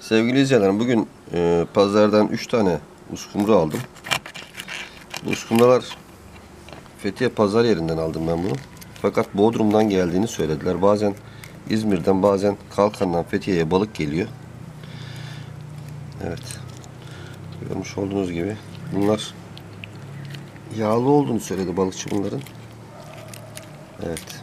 Sevgili izleyicilerim, bugün pazardan 3 tane uskumru aldım. Bu uskumrular Fethiye pazar yerinden aldım ben bunu. Fakat Bodrum'dan geldiğini söylediler. Bazen İzmir'den, bazen Kalkan'dan Fethiye'ye balık geliyor. Evet. Görmüş olduğunuz gibi bunlar yağlı olduğunu söyledi balıkçı bunların. Evet.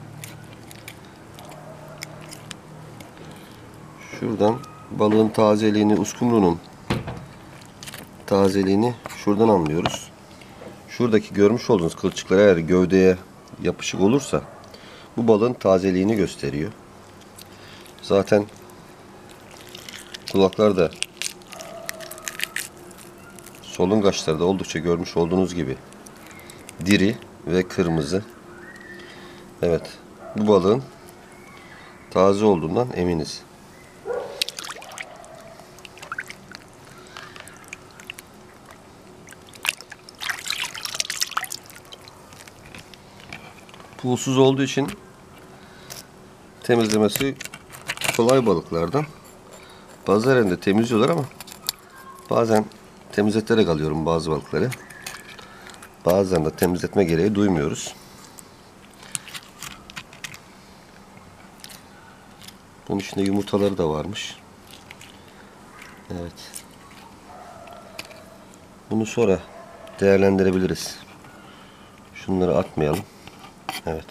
Şuradan balığın tazeliğini, uskumrunun tazeliğini şuradan anlıyoruz. Şuradaki görmüş olduğunuz kılçıklar eğer gövdeye yapışık olursa bu balığın tazeliğini gösteriyor. Zaten kulaklar da, solungaçları da oldukça görmüş olduğunuz gibi diri ve kırmızı. Evet, bu balığın taze olduğundan eminiz. Pulsuz olduğu için temizlemesi kolay balıklardan. Pazar yerinde temizliyorlar ama bazen temizleterek alıyorum bazı balıkları. Bazen de temizletme gereği duymuyoruz. Bunun içinde yumurtaları da varmış. Evet. Bunu sonra değerlendirebiliriz. Şunları atmayalım. Evet.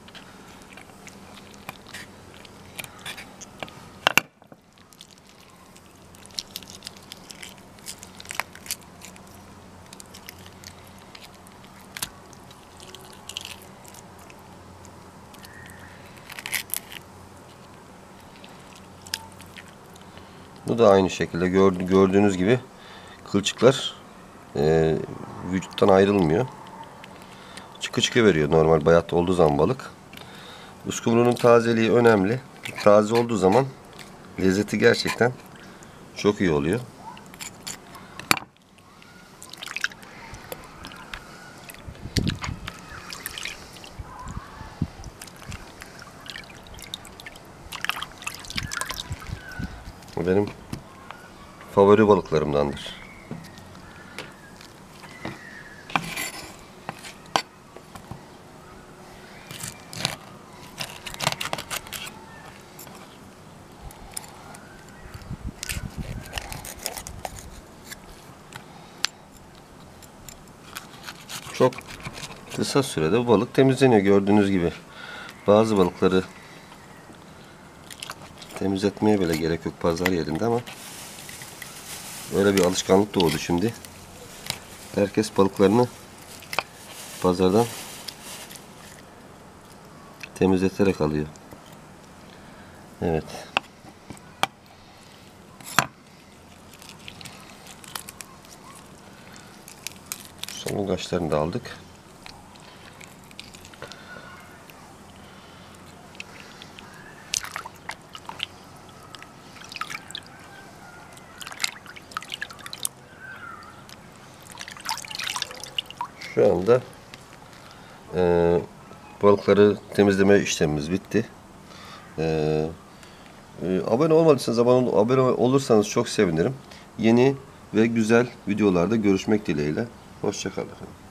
Bu da aynı şekilde gördüğünüz gibi kılçıklar vücuttan ayrılmıyor. Çıkı çıkı veriyor normal bayat olduğu zaman balık. Uskumrunun tazeliği önemli. Taze olduğu zaman lezzeti gerçekten çok iyi oluyor. Benim favori balıklarımdandır. Çok kısa sürede bu balık temizleniyor gördüğünüz gibi. Bazı balıkları temizletmeye bile gerek yok pazar yerinde ama öyle bir alışkanlık doğdu şimdi. Herkes balıklarını pazardan temizleterek alıyor. Evet. Solungaçlarını da aldık. Şu anda balıkları temizleme işlemimiz bitti. Abone olmadıysanız abone olursanız çok sevinirim. Yeni ve güzel videolarda görüşmek dileğiyle. Hoşça kalın.